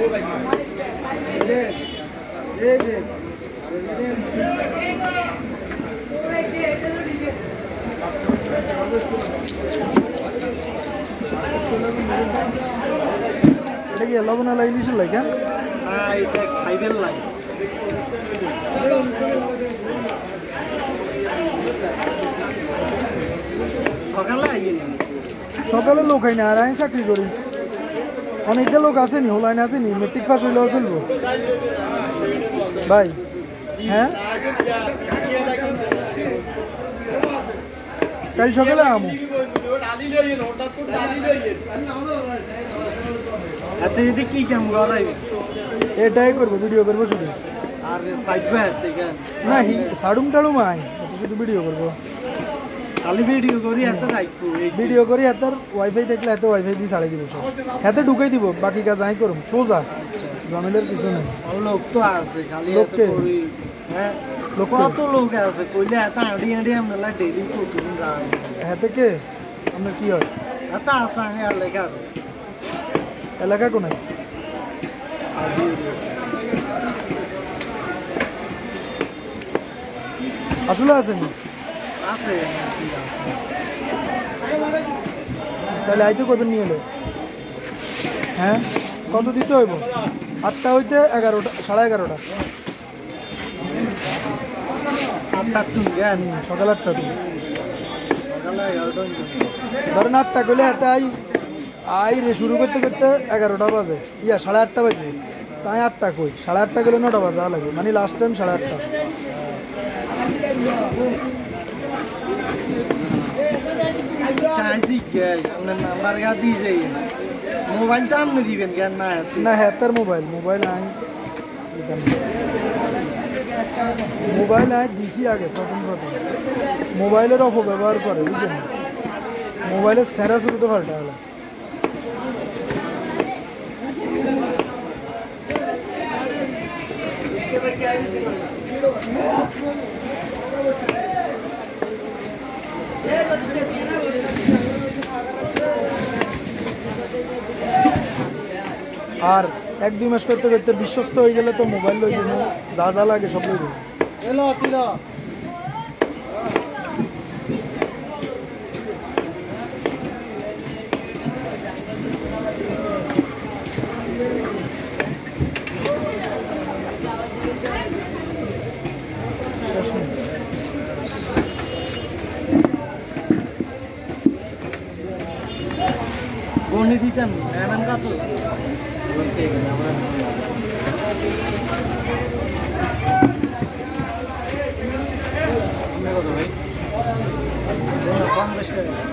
এটা কি লবণ লাই নিছিল কেন? না এটা খাইবেন লাই। সকালে আইয়ে সকালে লোক হয় না, আর আমি চাকরি করি। অনেকটা লোক আসেনি, হোলাইন আসেনি, মেট্রিক পাস হইলেও চলবো ভাই। হ্যাঁ কাল সকালে আমু এত যদি কি কাম করাইবে? এটাই করবো, ভিডিও করবো শুধু। আর সাইড বাই হাতে কেন না সাড়ুম টাড়ুম আই, শুধু ভিডিও করবো। খালি ভিডিও করি এত রাখবো, ভিডিও করি হাতের ওয়াইফাই দেখলে এত ওয়াইফাই দিয়ে ছাড়াই দিব, হাতে ঢুকাই দিব, বাকি কাজ আই করুম সোজা, ঝামেলার কিছু নেই। লোক তো আছে খালি লোককে হ্যাঁ কত লোক আছে কইলে এত আড়ি আড়ি আমরা ডেইলি কতুন যায়। হাতে কে আপনার কি হয়? এত আছে আগে এলাকা এলাকা কোনায় আসলে আসেনি? আছে তাহলে আইতে করবেন নিয়ে এলো। হ্যাঁ কত দিতে হইব? 8টা হইতে 11টা, 11:30। 8টা তুমি জ্ঞান সকাল 8টা তুমি সকালে 11টা ধরেন 8টা করলে হাতে আই রে শুরু করতে করতে 11টা বাজে, 8:30 বাজে। তাই 8টা কই, 8:30 গেলে 9টা বাজা লাগে, মানে লাস্ট টাইম 8:30। চাইছি আপনার নাম্বার গা দিয়ে যাই, মোবাইলটা আপনি দিবেন কেন? না না হ্যাঁ তার মোবাইল আই মোবাইল আই দিছি আগে, প্রথম মোবাইলের অপব্যবহার করে, বুঝলেন? মোবাইলের সেরা শুরু তো পাল্টা হলো। আর 1-2 মাস করতে করতে বিশ্বস্ত হয়ে গেলে তো মোবাইল লই দিন, যা যা লাগে সব লই দিন। গণি দিতাম এমন কত ভাই 50 টাকা।